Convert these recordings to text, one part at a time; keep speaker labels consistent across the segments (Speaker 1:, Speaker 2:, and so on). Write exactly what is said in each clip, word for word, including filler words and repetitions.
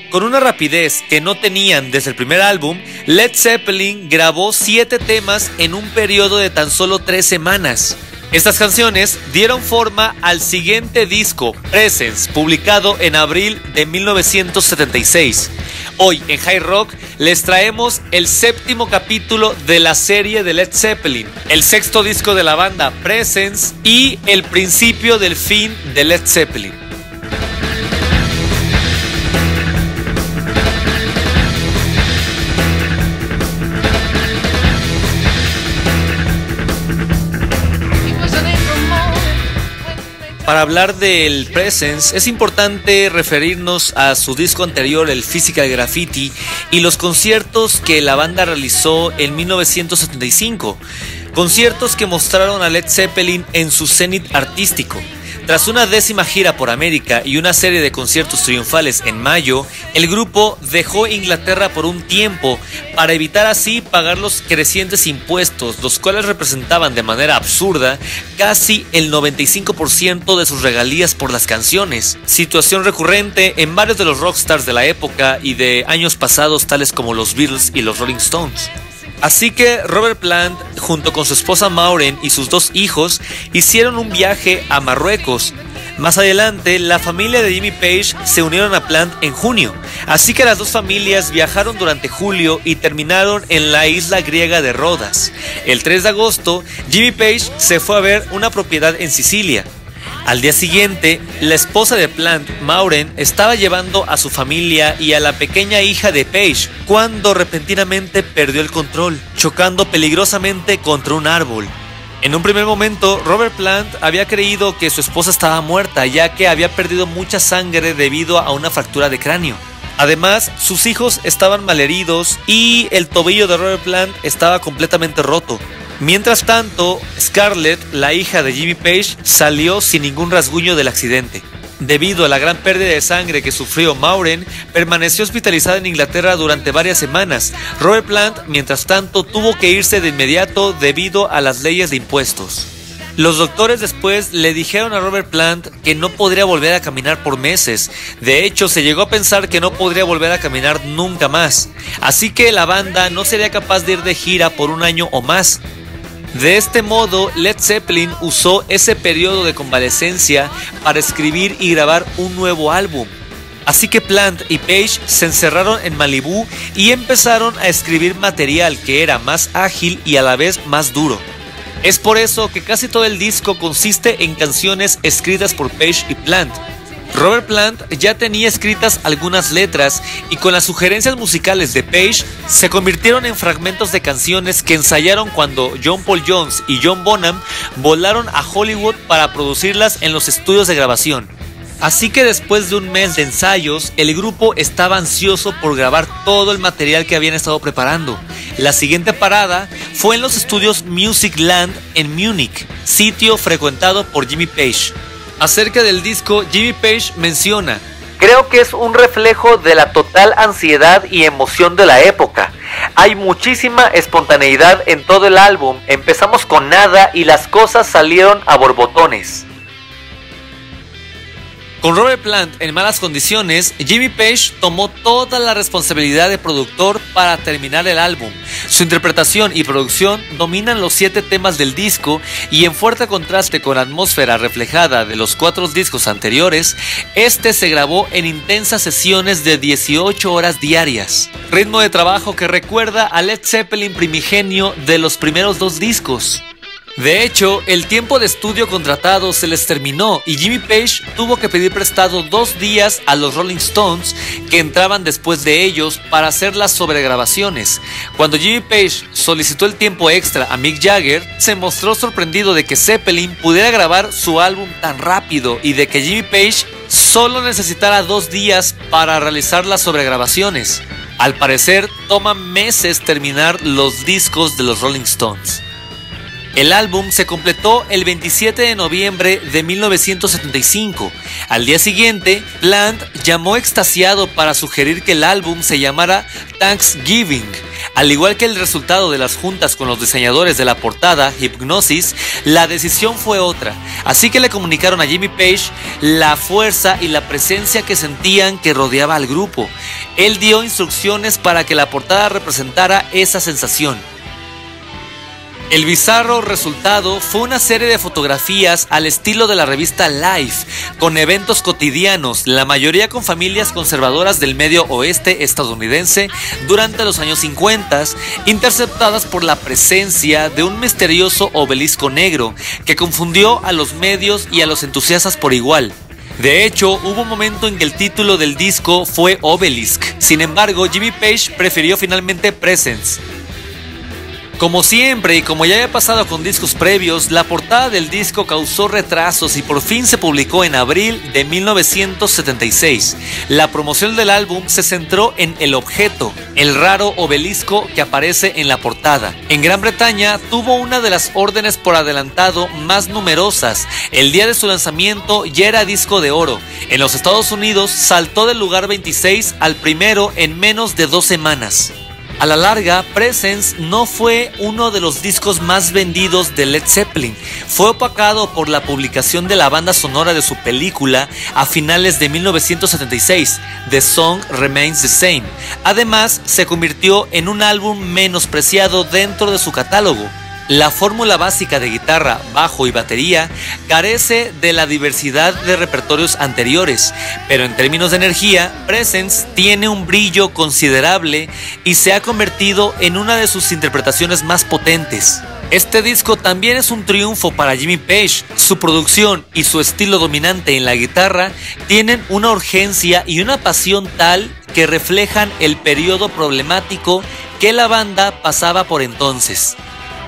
Speaker 1: Con una rapidez que no tenían desde el primer álbum, Led Zeppelin grabó siete temas en un periodo de tan solo tres semanas. Estas canciones dieron forma al siguiente disco, Presence, publicado en abril de mil novecientos setenta y seis. Hoy en High Rock les traemos el séptimo capítulo de la serie de Led Zeppelin, el sexto disco de la banda, Presence, y el principio del fin de Led Zeppelin. Para hablar del Presence es importante referirnos a su disco anterior, el Physical Graffiti, y los conciertos que la banda realizó en mil novecientos setenta y cinco, conciertos que mostraron a Led Zeppelin en su cenit artístico. Tras una décima gira por América y una serie de conciertos triunfales en mayo, el grupo dejó Inglaterra por un tiempo para evitar así pagar los crecientes impuestos, los cuales representaban de manera absurda casi el noventa y cinco por ciento de sus regalías por las canciones, situación recurrente en varios de los rockstars de la época y de años pasados, tales como los Beatles y los Rolling Stones. Así que Robert Plant, junto con su esposa Maureen y sus dos hijos, hicieron un viaje a Marruecos. Más adelante, la familia de Jimmy Page se unieron a Plant en junio, así que las dos familias viajaron durante julio y terminaron en la isla griega de Rodas. El tres de agosto, Jimmy Page se fue a ver una propiedad en Sicilia. Al día siguiente, la esposa de Plant, Maureen, estaba llevando a su familia y a la pequeña hija de Page cuando repentinamente perdió el control, chocando peligrosamente contra un árbol. En un primer momento, Robert Plant había creído que su esposa estaba muerta, ya que había perdido mucha sangre debido a una fractura de cráneo. Además, sus hijos estaban malheridos y el tobillo de Robert Plant estaba completamente roto. Mientras tanto, Scarlett, la hija de Jimmy Page, salió sin ningún rasguño del accidente. Debido a la gran pérdida de sangre que sufrió Maureen, permaneció hospitalizada en Inglaterra durante varias semanas. Robert Plant, mientras tanto, tuvo que irse de inmediato debido a las leyes de impuestos. Los doctores después le dijeron a Robert Plant que no podría volver a caminar por meses. De hecho, se llegó a pensar que no podría volver a caminar nunca más. Así que la banda no sería capaz de ir de gira por un año o más. De este modo, Led Zeppelin usó ese periodo de convalecencia para escribir y grabar un nuevo álbum. Así que Plant y Page se encerraron en Malibú y empezaron a escribir material que era más ágil y a la vez más duro. Es por eso que casi todo el disco consiste en canciones escritas por Page y Plant. Robert Plant ya tenía escritas algunas letras y con las sugerencias musicales de Page se convirtieron en fragmentos de canciones que ensayaron cuando John Paul Jones y John Bonham volaron a Hollywood para producirlas en los estudios de grabación. Así que después de un mes de ensayos, el grupo estaba ansioso por grabar todo el material que habían estado preparando. La siguiente parada fue en los estudios Music Land en Múnich, sitio frecuentado por Jimmy Page. Acerca del disco, Jimmy Page menciona: "Creo que es un reflejo de la total ansiedad y emoción de la época. Hay muchísima espontaneidad en todo el álbum, empezamos con nada y las cosas salieron a borbotones". Con Robert Plant en malas condiciones, Jimmy Page tomó toda la responsabilidad de productor para terminar el álbum. Su interpretación y producción dominan los siete temas del disco y en fuerte contraste con la atmósfera reflejada de los cuatro discos anteriores, este se grabó en intensas sesiones de dieciocho horas diarias. Ritmo de trabajo que recuerda a Led Zeppelin primigenio de los primeros dos discos. De hecho, el tiempo de estudio contratado se les terminó y Jimmy Page tuvo que pedir prestado dos días a los Rolling Stones, que entraban después de ellos, para hacer las sobregrabaciones. Cuando Jimmy Page solicitó el tiempo extra a Mick Jagger, se mostró sorprendido de que Zeppelin pudiera grabar su álbum tan rápido y de que Jimmy Page solo necesitara dos días para realizar las sobregrabaciones. Al parecer, toma meses terminar los discos de los Rolling Stones. El álbum se completó el veintisiete de noviembre de mil novecientos setenta y cinco. Al día siguiente, Plant llamó extasiado para sugerir que el álbum se llamara Thanksgiving, Al igual que el resultado de las juntas con los diseñadores de la portada, Hipgnosis, la decisión fue otra, así que le comunicaron a Jimmy Page la fuerza y la presencia que sentían que rodeaba al grupo. Él dio instrucciones para que la portada representara esa sensación. El bizarro resultado fue una serie de fotografías al estilo de la revista Life, con eventos cotidianos, la mayoría con familias conservadoras del medio oeste estadounidense durante los años cincuenta, interceptadas por la presencia de un misterioso obelisco negro que confundió a los medios y a los entusiastas por igual. De hecho, hubo un momento en que el título del disco fue Obelisk. Sin embargo, Jimmy Page prefirió finalmente Presence. Como siempre y como ya había pasado con discos previos, la portada del disco causó retrasos y por fin se publicó en abril de mil novecientos setenta y seis. La promoción del álbum se centró en el objeto, el raro obelisco que aparece en la portada. En Gran Bretaña tuvo una de las órdenes por adelantado más numerosas. El día de su lanzamiento ya era disco de oro. En los Estados Unidos saltó del lugar veintiséis al primero en menos de dos semanas. A la larga, Presence no fue uno de los discos más vendidos de Led Zeppelin. Fue opacado por la publicación de la banda sonora de su película a finales de mil novecientos setenta y seis, The Song Remains the Same. Además, se convirtió en un álbum menospreciado dentro de su catálogo. La fórmula básica de guitarra, bajo y batería carece de la diversidad de repertorios anteriores, pero en términos de energía, Presence tiene un brillo considerable y se ha convertido en una de sus interpretaciones más potentes. Este disco también es un triunfo para Jimmy Page. Su producción y su estilo dominante en la guitarra tienen una urgencia y una pasión tal que reflejan el periodo problemático que la banda pasaba por entonces.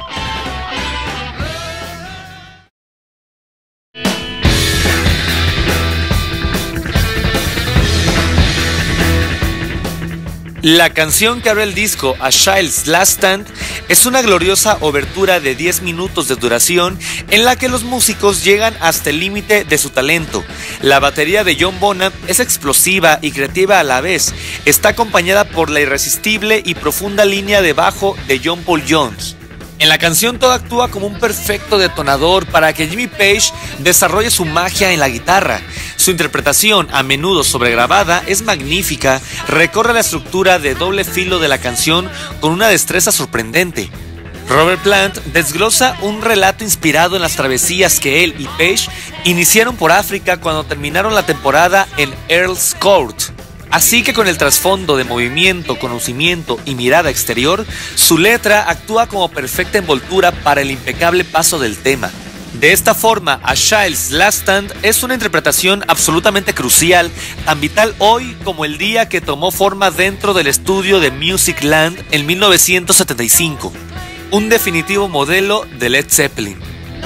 Speaker 1: La canción que abre el disco, A Child's Last Stand, es una gloriosa obertura de diez minutos de duración en la que los músicos llegan hasta el límite de su talento. La batería de John Bonham es explosiva y creativa a la vez. Está acompañada por la irresistible y profunda línea de bajo de John Paul Jones. En la canción todo actúa como un perfecto detonador para que Jimmy Page desarrolle su magia en la guitarra. Su interpretación, a menudo sobregrabada, es magnífica, recorre la estructura de doble filo de la canción con una destreza sorprendente. Robert Plant desglosa un relato inspirado en las travesías que él y Page iniciaron por África cuando terminaron la temporada en Earl's Court. Así que con el trasfondo de movimiento, conocimiento y mirada exterior, su letra actúa como perfecta envoltura para el impecable paso del tema. De esta forma, A Child's Last Stand es una interpretación absolutamente crucial, tan vital hoy como el día que tomó forma dentro del estudio de Musicland en mil novecientos setenta y cinco. Un definitivo modelo de Led Zeppelin.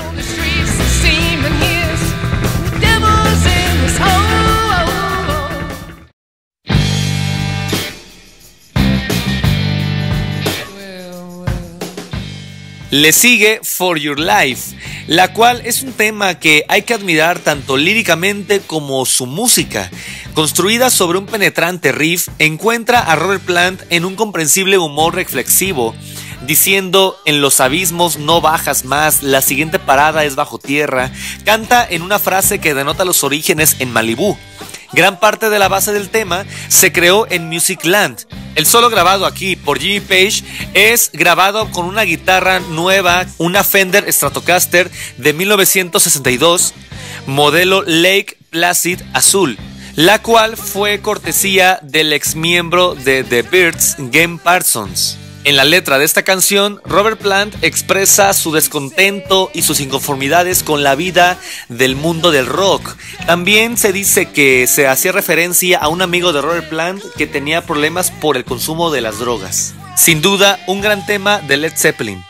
Speaker 1: Le sigue For Your Life, la cual es un tema que hay que admirar tanto líricamente como su música. Construida sobre un penetrante riff, encuentra a Robert Plant en un comprensible humor reflexivo, diciendo: en los abismos no bajas más, la siguiente parada es bajo tierra. Canta en una frase que denota los orígenes en Malibú. Gran parte de la base del tema se creó en Musicland. El solo grabado aquí por Jimmy Page es grabado con una guitarra nueva, una Fender Stratocaster de mil novecientos sesenta y dos, modelo Lake Placid azul, la cual fue cortesía del ex miembro de The Byrds, Gem Parsons. En la letra de esta canción, Robert Plant expresa su descontento y sus inconformidades con la vida del mundo del rock. También se dice que se hacía referencia a un amigo de Robert Plant que tenía problemas por el consumo de las drogas. Sin duda, un gran tema de Led Zeppelin.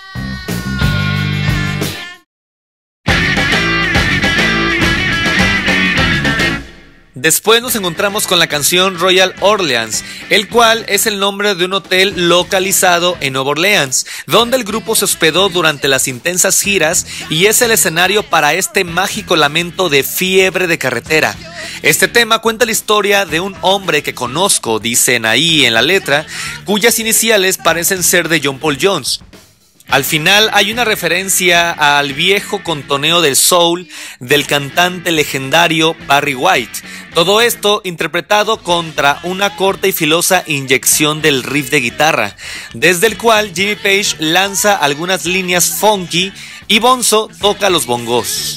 Speaker 1: Después nos encontramos con la canción Royal Orleans, el cual es el nombre de un hotel localizado en Nueva Orleans, donde el grupo se hospedó durante las intensas giras y es el escenario para este mágico lamento de fiebre de carretera. Este tema cuenta la historia de un hombre que conozco, dicen ahí en la letra, cuyas iniciales parecen ser de John Paul Jones. Al final hay una referencia al viejo contoneo del soul del cantante legendario Barry White. Todo esto interpretado contra una corta y filosa inyección del riff de guitarra, desde el cual Jimmy Page lanza algunas líneas funky y Bonzo toca los bongos.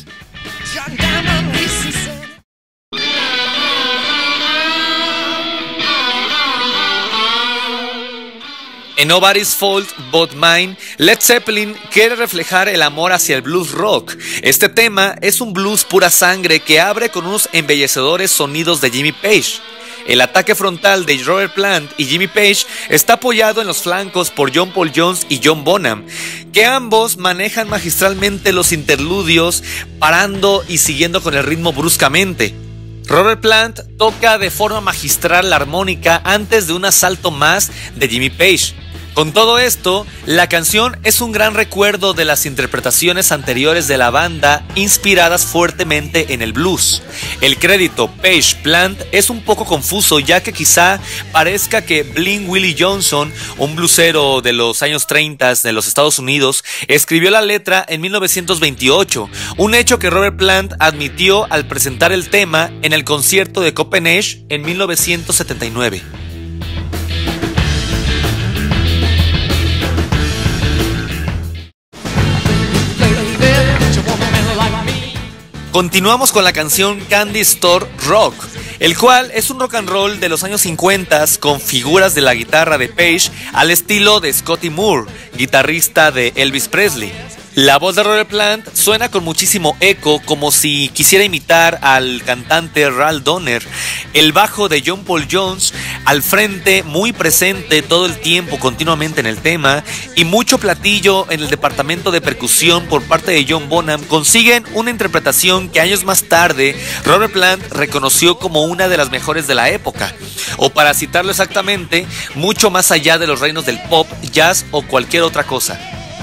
Speaker 1: En Nobody's Fault But Mine, Led Zeppelin quiere reflejar el amor hacia el blues rock. Este tema es un blues pura sangre que abre con unos embellecedores sonidos de Jimmy Page. El ataque frontal de Robert Plant y Jimmy Page está apoyado en los flancos por John Paul Jones y John Bonham, que ambos manejan magistralmente los interludios, parando y siguiendo con el ritmo bruscamente. Robert Plant toca de forma magistral la armónica antes de un asalto más de Jimmy Page. Con todo esto, la canción es un gran recuerdo de las interpretaciones anteriores de la banda inspiradas fuertemente en el blues. El crédito Page-Plant es un poco confuso, ya que quizá parezca que Blind Willie Johnson, un bluesero de los años treinta de los Estados Unidos, escribió la letra en mil novecientos veintiocho, un hecho que Robert Plant admitió al presentar el tema en el concierto de Copenhague en mil novecientos setenta y nueve. Continuamos con la canción Candy Store Rock, el cual es un rock and roll de los años cincuenta con figuras de la guitarra de Page al estilo de Scotty Moore, guitarrista de Elvis Presley. La voz de Robert Plant suena con muchísimo eco, como si quisiera imitar al cantante Ral Donner. El bajo de John Paul Jones al frente, muy presente todo el tiempo continuamente en el tema, y mucho platillo en el departamento de percusión por parte de John Bonham consiguen una interpretación que años más tarde Robert Plant reconoció como una de las mejores de la época, o para citarlo exactamente, mucho más allá de los reinos del pop, jazz o cualquier otra cosa.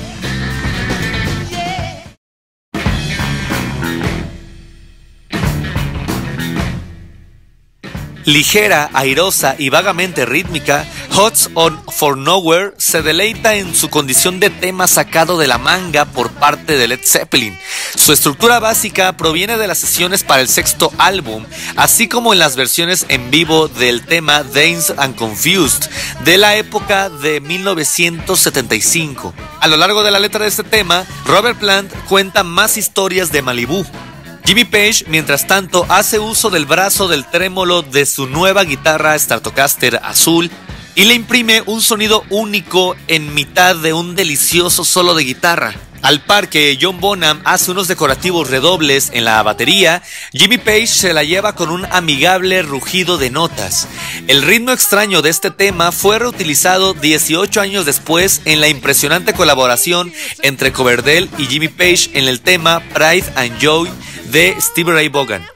Speaker 1: Ligera, airosa y vagamente rítmica, Hots on For Nowhere se deleita en su condición de tema sacado de la manga por parte de Led Zeppelin. Su estructura básica proviene de las sesiones para el sexto álbum, así como en las versiones en vivo del tema Dazed and Confused de la época de mil novecientos setenta y cinco. A lo largo de la letra de este tema, Robert Plant cuenta más historias de Malibú. Jimmy Page, mientras tanto, hace uso del brazo del trémolo de su nueva guitarra Stratocaster azul y le imprime un sonido único en mitad de un delicioso solo de guitarra. Al par que John Bonham hace unos decorativos redobles en la batería, Jimmy Page se la lleva con un amigable rugido de notas. El ritmo extraño de este tema fue reutilizado dieciocho años después en la impresionante colaboración entre Coverdale y Jimmy Page en el tema Pride and Joy de Stevie Ray Vaughan.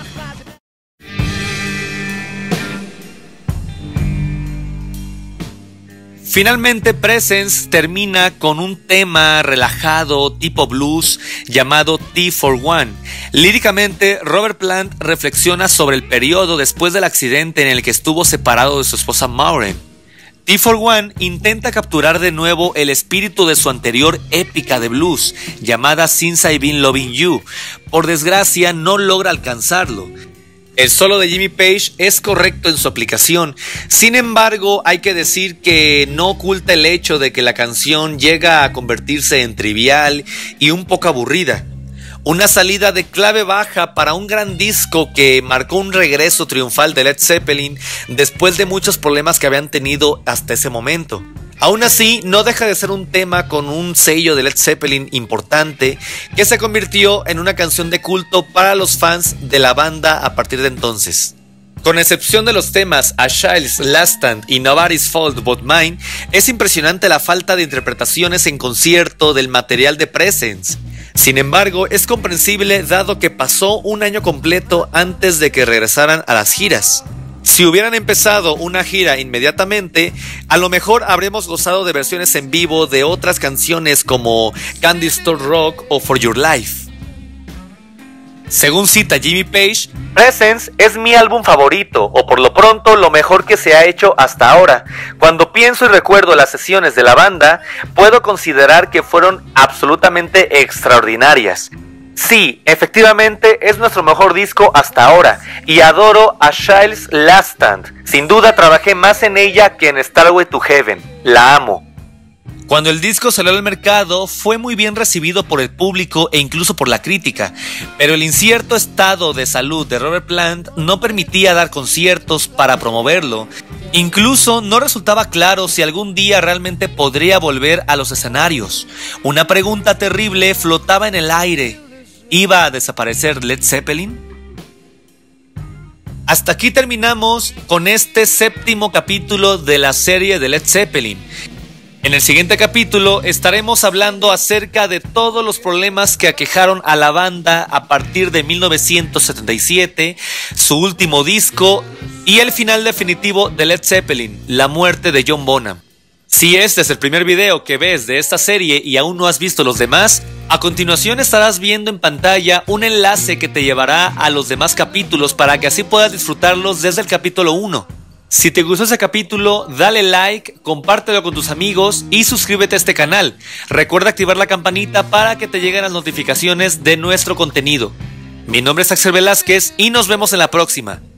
Speaker 1: Finalmente, Presence termina con un tema relajado tipo blues llamado T for One. Líricamente, Robert Plant reflexiona sobre el periodo después del accidente en el que estuvo separado de su esposa Maureen. T for One intenta capturar de nuevo el espíritu de su anterior épica de blues, llamada Since I've Been Loving You. Por desgracia, no logra alcanzarlo. El solo de Jimmy Page es correcto en su aplicación, sin embargo hay que decir que no oculta el hecho de que la canción llega a convertirse en trivial y un poco aburrida. Una salida de clave baja para un gran disco que marcó un regreso triunfal de Led Zeppelin después de muchos problemas que habían tenido hasta ese momento. Aún así, no deja de ser un tema con un sello de Led Zeppelin importante que se convirtió en una canción de culto para los fans de la banda a partir de entonces. Con excepción de los temas A Child's Last Stand y Nobody's Fault But Mine, es impresionante la falta de interpretaciones en concierto del material de Presence. Sin embargo, es comprensible dado que pasó un año completo antes de que regresaran a las giras. Si hubieran empezado una gira inmediatamente, a lo mejor habremos gozado de versiones en vivo de otras canciones como Candy Store Rock o For Your Life. Según cita Jimmy Page, Presence es mi álbum favorito, o por lo pronto lo mejor que se ha hecho hasta ahora. Cuando pienso y recuerdo las sesiones de la banda, puedo considerar que fueron absolutamente extraordinarias. Sí, efectivamente es nuestro mejor disco hasta ahora, y adoro a Child's Last Stand. Sin duda trabajé más en ella que en Starway to Heaven. La amo. Cuando el disco salió al mercado, fue muy bien recibido por el público e incluso por la crítica, pero el incierto estado de salud de Robert Plant no permitía dar conciertos para promoverlo. Incluso no resultaba claro si algún día realmente podría volver a los escenarios. Una pregunta terrible flotaba en el aire. ¿Iba a desaparecer Led Zeppelin? Hasta aquí terminamos con este séptimo capítulo de la serie de Led Zeppelin. En el siguiente capítulo estaremos hablando acerca de todos los problemas que aquejaron a la banda a partir de mil novecientos setenta y siete, su último disco y el final definitivo de Led Zeppelin, la muerte de John Bonham. Si este es el primer video que ves de esta serie y aún no has visto los demás, a continuación estarás viendo en pantalla un enlace que te llevará a los demás capítulos para que así puedas disfrutarlos desde el capítulo uno. Si te gustó ese capítulo, dale like, compártelo con tus amigos y suscríbete a este canal. Recuerda activar la campanita para que te lleguen las notificaciones de nuestro contenido. Mi nombre es Axel Velázquez y nos vemos en la próxima.